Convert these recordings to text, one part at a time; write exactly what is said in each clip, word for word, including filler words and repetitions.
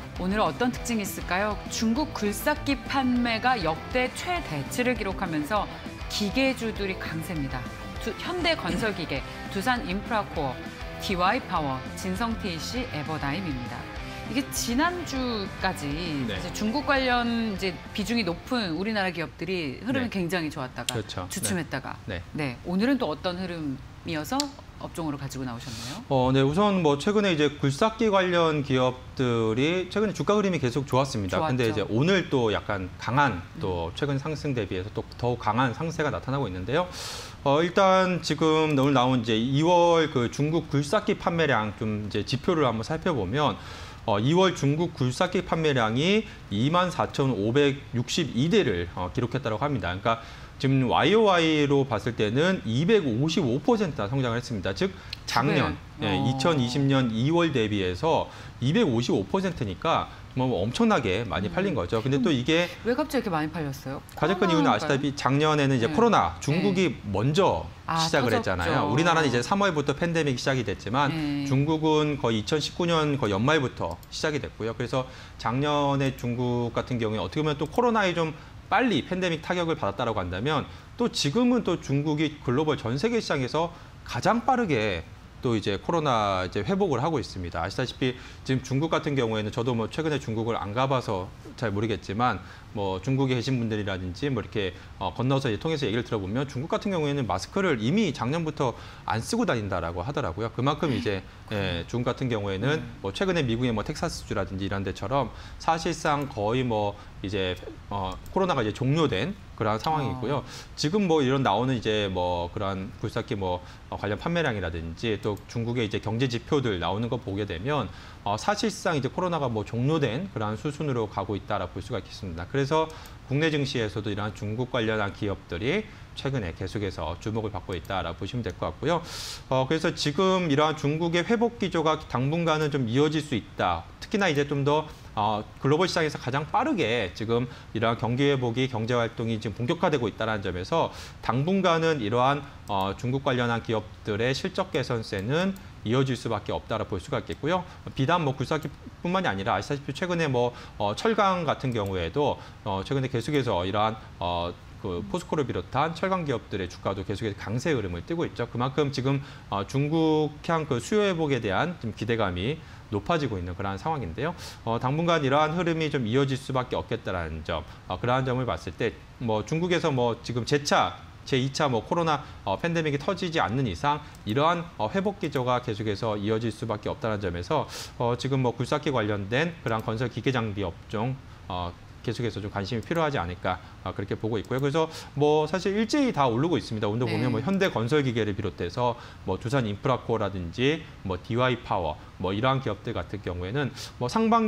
오늘은 어떤 특징이 있을까요? 중국 굴삭기 판매가 역대 최대치를 기록하면서 기계주들이 강세입니다. 두, 현대건설기계, 두산인프라코어, 디와이파워, 진성티이씨, 에버다임입니다. 이게 지난주까지 네. 이제 중국 관련 이제 비중이 높은 우리나라 기업들이 흐름이 네. 굉장히 좋았다가 그렇죠. 주춤했다가 네. 네. 오늘은 또 어떤 흐름이어서 업종으로 가지고 나오셨나요? 어, 네, 우선 뭐 최근에 이제 굴삭기 관련 기업들이 최근에 주가 흐름이 계속 좋았습니다. 좋았죠. 근데 이제 오늘 또 약간 강한 또 최근 상승 대비해서 또 더욱 강한 상세가 나타나고 있는데요. 어, 일단 지금 오늘 나온 이제 이월 그 중국 굴삭기 판매량 좀 이제 지표를 한번 살펴보면 어, 이월 중국 굴삭기 판매량이 이만 사천오백육십이 대를 어, 기록했다고 합니다. 그러니까 지금 와이오와이로 봤을 때는 이백오십오 퍼센트나 성장을 했습니다. 즉 작년 네. 예, 어. 이천이십 년 이월 대비해서 이백오십오 퍼센트니까 뭐 엄청나게 많이 팔린 거죠. 근데 또 이게 왜 갑자기 이렇게 많이 팔렸어요? 가장 큰 이유는 아시다시피 작년에는 이제 네. 코로나 중국이 먼저 아, 시작을 터졌죠. 했잖아요. 우리나라는 이제 삼월부터 팬데믹이 시작이 됐지만 네. 중국은 거의 이천십구 년 거의 연말부터 시작이 됐고요. 그래서 작년에 중국 같은 경우에 어떻게 보면 또 코로나에 좀 빨리 팬데믹 타격을 받았다라고 한다면 또 지금은 또 중국이 글로벌 전 세계 시장에서 가장 빠르게 또 이제 코로나 이제 회복을 하고 있습니다. 아시다시피 지금 중국 같은 경우에는 저도 뭐 최근에 중국을 안 가봐서 잘 모르겠지만 뭐 중국에 계신 분들이라든지 뭐 이렇게 어 건너서 이제 통해서 얘기를 들어보면 중국 같은 경우에는 마스크를 이미 작년부터 안 쓰고 다닌다라고 하더라고요. 그만큼 이제 예, 중국 같은 경우에는 뭐 최근에 미국의 뭐 텍사스주라든지 이런 데처럼 사실상 거의 뭐 이제 어 코로나가 이제 종료된 그러한 상황이고요. 지금 뭐 이런 나오는 이제 뭐 그러한 굴삭기 뭐 관련 판매량이라든지 또 중국의 이제 경제 지표들 나오는 거 보게 되면 어 사실상 이제 코로나가 뭐 종료된 그러한 수순으로 가고 있다라고 볼 수가 있겠습니다. 그래서 국내 증시에서도 이러한 중국 관련한 기업들이 최근에 계속해서 주목을 받고 있다라고 보시면 될 것 같고요. 어, 그래서 지금 이러한 중국의 회복 기조가 당분간은 좀 이어질 수 있다. 특히나 이제 좀 더 어, 글로벌 시장에서 가장 빠르게 지금 이러한 경기 회복이 경제 활동이 지금 본격화되고 있다는 점에서 당분간은 이러한 어, 중국 관련한 기업들의 실적 개선세는 이어질 수밖에 없다라고 볼 수가 있겠고요. 비단 뭐 굴삭기뿐만이 아니라 아시다시피 최근에 뭐 어, 철강 같은 경우에도 어, 최근에 계속해서 이러한 어, 그 포스코를 비롯한 철강 기업들의 주가도 계속해서 강세 흐름을 띠고 있죠. 그만큼 지금 어, 중국향 그 수요 회복에 대한 좀 기대감이 높아지고 있는 그러한 상황인데요. 어, 당분간 이러한 흐름이 좀 이어질 수밖에 없겠다라는 점, 어, 그러한 점을 봤을 때 뭐 중국에서 뭐 지금 재차 제이 차 뭐 코로나 어, 팬데믹이 터지지 않는 이상 이러한 어, 회복 기조가 계속해서 이어질 수밖에 없다는 점에서 어, 지금 뭐 굴삭기 관련된 그러한 건설 기계 장비 업종 어, 계속해서 좀 관심이 필요하지 않을까 어, 그렇게 보고 있고요. 그래서 뭐 사실 일제히 다 오르고 있습니다. 오늘 네. 보면 뭐 현대건설기계를 비롯해서 뭐 두산인프라코어라든지 뭐 디와이파워 뭐 이러한 기업들 같은 경우에는 뭐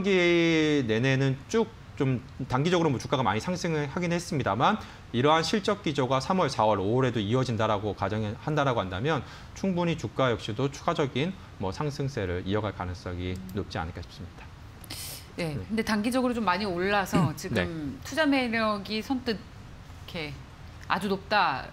상반기 내내는 쭉 좀 단기적으로 뭐 주가가 많이 상승을 하긴 했습니다만 이러한 실적 기조가 삼월, 사월, 오월에도 이어진다라고 가정한다라고 한다면 충분히 주가 역시도 추가적인 뭐 상승세를 이어갈 가능성이 높지 않을까 싶습니다. 네, 근데 단기적으로 좀 많이 올라서 지금 네. 투자 매력이 선뜻 이렇게 아주 높다.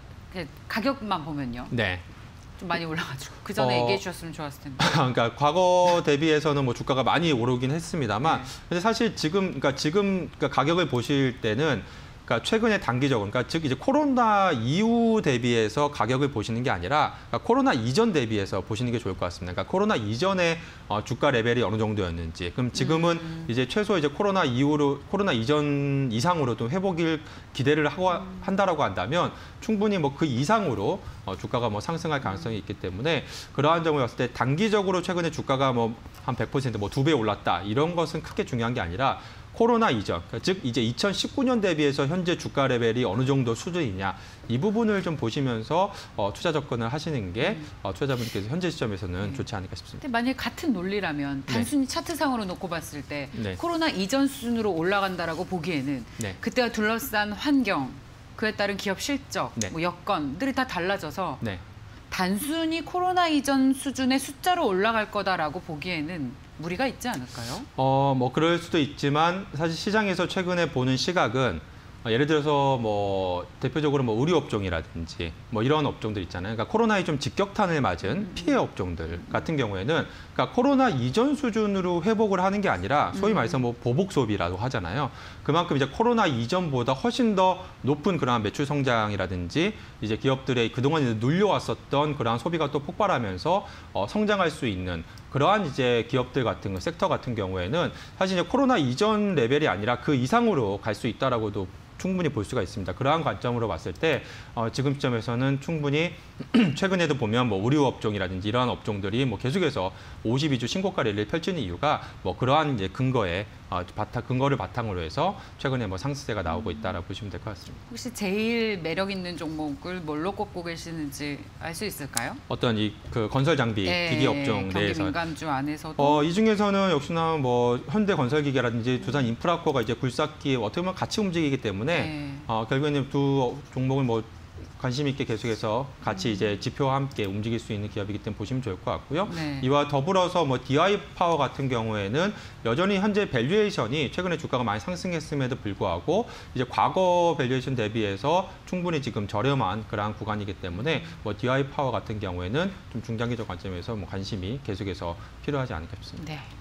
가격만 보면요. 네. 좀 많이 올라가지고 그 전에 어... 얘기해 주셨으면 좋았을 텐데. 그러니까 과거 대비해서는 뭐 주가가 많이 오르긴 했습니다만, 네. 근데 사실 지금 그러니까 지금 그러니까 가격을 보실 때는. 그러니까 최근에 단기적으로, 그러니까 즉 이제 코로나 이후 대비해서 가격을 보시는 게 아니라 그러니까 코로나 이전 대비해서 보시는 게 좋을 것 같습니다. 그러니까 코로나 이전에 어, 주가 레벨이 어느 정도였는지, 그럼 지금은 음. 이제 최소 이제 코로나 이후로 코로나 이전 이상으로도 회복일 기대를 하고 음. 한다라고 한다면 충분히 뭐 그 이상으로 어, 주가가 뭐 상승할 가능성이 있기 때문에 그러한 점을 봤을 때 단기적으로 최근에 주가가 뭐 한 백 퍼센트 뭐 두 배 올랐다 이런 것은 크게 중요한 게 아니라. 코로나 이전, 즉 이제 이천십구 년 대비해서 현재 주가 레벨이 어느 정도 수준이냐 이 부분을 좀 보시면서 어, 투자 접근을 하시는 게 음. 어, 투자자분들께서 현재 시점에서는 음. 좋지 않을까 싶습니다. 근데 만약에 같은 논리라면 단순히 네. 차트상으로 놓고 봤을 때 네. 코로나 이전 수준으로 올라간다라고 보기에는 네. 그때와 둘러싼 환경, 그에 따른 기업 실적, 네. 뭐 여건들이 다 달라져서 네. 단순히 코로나 이전 수준의 숫자로 올라갈 거다라고 보기에는 무리가 있지 않을까요? 어, 뭐 그럴 수도 있지만 사실 시장에서 최근에 보는 시각은 예를 들어서 뭐 대표적으로 뭐 의료 업종이라든지 뭐 이런 업종들 있잖아요. 그러니까 코로나에 좀 직격탄을 맞은 피해 업종들 같은 경우에는 그러니까 코로나 이전 수준으로 회복을 하는 게 아니라 소위 말해서 뭐 보복 소비라고 하잖아요. 그만큼 이제 코로나 이전보다 훨씬 더 높은 그러한 매출 성장이라든지 이제 기업들의 그동안 눌려왔었던 그러한 소비가 또 폭발하면서 어, 성장할 수 있는 그러한 이제 기업들 같은 거, 섹터 같은 경우에는 사실 이제 코로나 이전 레벨이 아니라 그 이상으로 갈 수 있다라고도 충분히 볼 수가 있습니다. 그러한 관점으로 봤을 때 어, 지금 시점에서는 충분히 최근에도 보면 뭐 의료 업종이라든지 이러한 업종들이 뭐 계속해서 오십이 주 신고가 랠리를 펼치는 이유가 뭐 그러한 이제 근거에 어, 바탕 근거를 바탕으로 해서 최근에 뭐 상승세가 나오고 있다라고 보시면 될 것 같습니다. 혹시 제일 매력 있는 종목을 뭘로 꼽고 계시는지 알 수 있을까요? 어떤 이 그 건설 장비 네, 기기 업종 경기 내에서 민감주 안에서도 어, 이 중에서는 역시나 뭐 현대 건설기계라든지 두산 인프라코가 이제 굴삭기 어떻게 보면 같이 움직이기 때문에 네. 어, 결국에는 두 종목을 뭐 관심 있게 계속해서 같이 이제 지표와 함께 움직일 수 있는 기업이기 때문에 보시면 좋을 것 같고요. 네. 이와 더불어서 뭐 디아이 파워 같은 경우에는 여전히 현재 밸류에이션이 최근에 주가가 많이 상승했음에도 불구하고 이제 과거 밸류에이션 대비해서 충분히 지금 저렴한 그러한 구간이기 때문에 뭐 디아이 파워 같은 경우에는 좀 중장기적 관점에서 뭐 관심이 계속해서 필요하지 않을까 싶습니다. 네.